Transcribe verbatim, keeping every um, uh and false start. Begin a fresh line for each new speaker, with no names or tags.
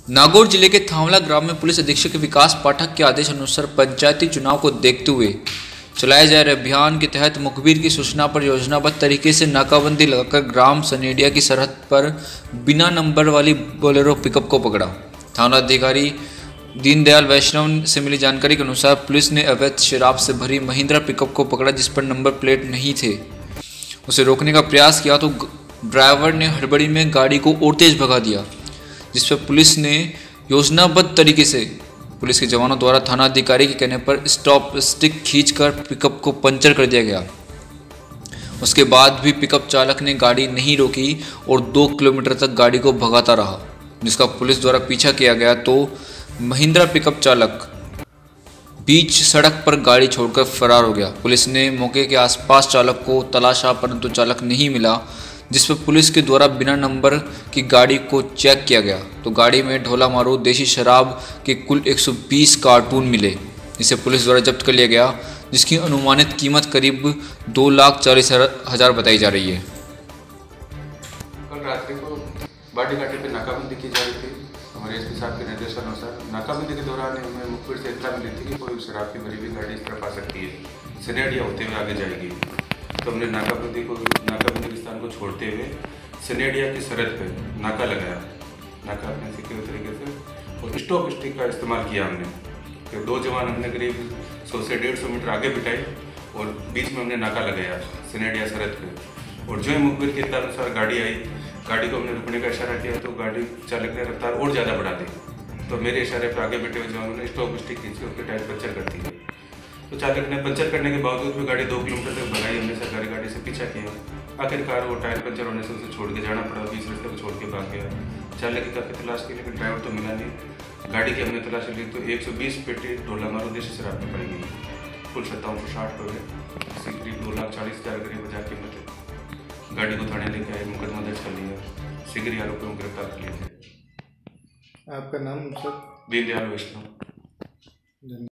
नागौर जिले के थांवला ग्राम में पुलिस अधीक्षक विकास पाठक के आदेश अनुसार पंचायती चुनाव को देखते हुए चलाए जा रहे अभियान के तहत मुखबिर की सूचना पर योजनाबद्ध तरीके से नाकाबंदी लगाकर ग्राम सनेडिया की सरहद पर बिना नंबर वाली बोलेरो पिकअप को पकड़ा। थाना अधिकारी दीनदयाल वैष्णव से मिली जानकारी के अनुसार पुलिस ने अवैध शराब से भरी महिंद्रा पिकअप को पकड़ा, जिस पर नंबर प्लेट नहीं थे। उसे रोकने का प्रयास किया तो ड्राइवर ने हड़बड़ी में गाड़ी को और तेज भगा दिया, जिस पर पुलिस ने योजनाबद्ध तरीके से पुलिस के जवानों द्वारा थाना अधिकारी के कहने पर स्टॉप स्टिक खींचकर पिकअप को पंचर कर दिया गया। उसके बाद भी पिकअप चालक ने गाड़ी नहीं रोकी और दो किलोमीटर तक गाड़ी को भगाता रहा, जिसका पुलिस द्वारा पीछा किया गया तो महिंद्रा पिकअप चालक बीच सड़क पर गाड़ी छोड़कर फरार हो गया। पुलिस ने मौके के आसपास चालक को तलाशा, परंतु चालक नहीं मिला, जिस पर पुलिस के द्वारा बिना नंबर की गाड़ी को चेक किया गया तो गाड़ी में ढोला मारू देशी शराब के कुल एक सौ बीस कार्टून मिले। इसे पुलिस द्वारा जब्त कर लिया गया, जिसकी अनुमानित कीमत करीब दो लाख चालीस हजार बताई जा रही है।
कल रात्रि को बाटी घाटी पर नाकाबंदी की जा रही थी। हमारे एस पी साहब के निर्देशानुसार नाकाबंदी के दौरान हमें मुखबिर से इत्तला मिली थी कि कोई शराब की भरी हुई गाड़ी इस तरफ आ सकती है, सनेडिया होते हुए आगे जाएगी। तो हमने नाकाबंदी को नाकाबंदी के स्थान को छोड़ते हुए सनेडिया की सरहद पे नाका लगाया। नाका अपने सिक्योर तरीके से और स्टॉप स्टिक का इस्तेमाल किया हमने। फिर दो जवान हमने करीब सौ से डेढ़ सौ मीटर आगे बिठाए और बीच में हमने नाका लगाया सनेडिया सरहद पे। और जो ही मुखबिर के अनुसार गाड़ी आई, गाड़ी को हमने रुकने का इशारा किया तो गाड़ी चालक ने रफ्तार और ज़्यादा बढ़ा दी। तो मेरे इशारे पर आगे बैठे हुए जवानों ने स्टॉप स्टिक खींच के उसके टायर पंचर कर दिए। तो चालक ने पंचर करने के बावजूद भी गाड़ी दो किलोमीटर तक भगाई। हमने सरकारी गाड़ी से पीछा किया। आखिरकार वो टायर पंचर होने से उसे छोड़ के जाना पड़ा, बीच रास्ते को छोड़ के भाग गया। चालक की काफ़ी तलाश की, लेकिन ड्राइवर तो मिला नहीं। गाड़ी की हमने तलाशी ली तो एक सौ बीस पेटी ढोला मारू देशी शराब में पाई गई। कुल सत्तावन सौ साठ रुपये, इससे करीब दो लाख चालीस हज़ार करीब हजार कीमत है। गाड़ी को थाने लेके आए, मुकदमा दर्ज कर लिया, शीघ्र आरोपियों को गिरफ्तार कर लिए थे।
आपका नाम सर?
दीनदयाल वैष्णव।